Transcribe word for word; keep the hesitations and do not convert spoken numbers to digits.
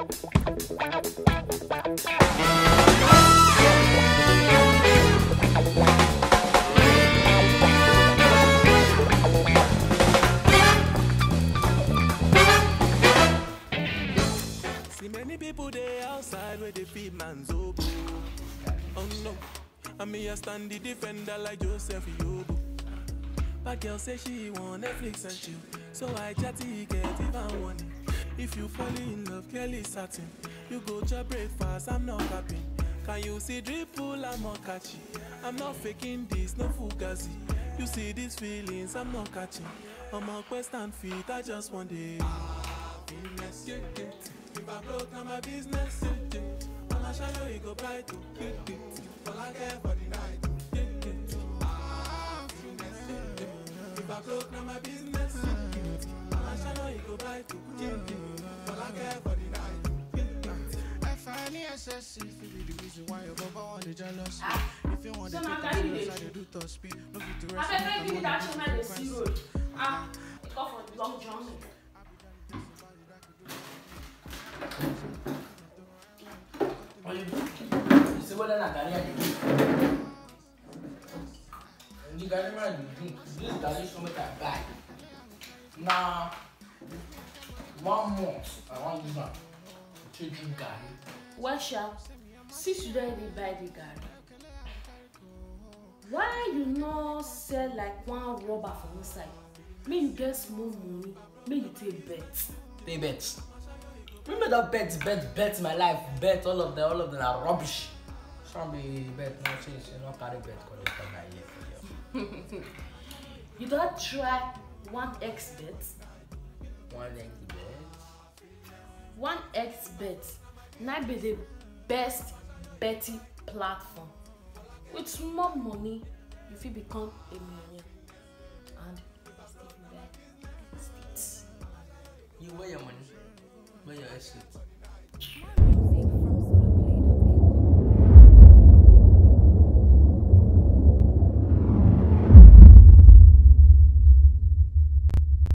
See many people they outside where they feed man's oboe. Oh no, I'm here stand the defender like Joseph Yobo. But girl say she want Netflix and chill, so I chatty get even one. If you fall in love, clearly certain, you go to breakfast, I'm not capping. Can you see dripple, I'm not catchy. I'm not faking this, no fugazi. You see these feelings, I'm not catching. I'm a quest and feet, I just want it. If I broke down my business, I'ma show you go bright to all I care for the night. If I broke down my business, I'ma show you go bright to all I care for the night. I find it excessive to be the reason why your baba want to jealous. If you want to take it, I do top speed. No fit to rest. I beg you that you man the sea road. Ah, it go for the long journey. You see what I carry again? And you carry my drink. This carry so much I buy. Now, one month I want this one to drink garri. Well, sharp. Since you don't even buy the garri, why you no sell like one rubber from inside? May you get small money. May you take bets. Take bets. Remember that bet, bet, bet my life, bet all of them, all of them are rubbish. Some be bet, no change, you not carry bet because it's not You don't try one X bet. One X bet. One X bet might be the best betting platform. With small money, you will become a millionaire, and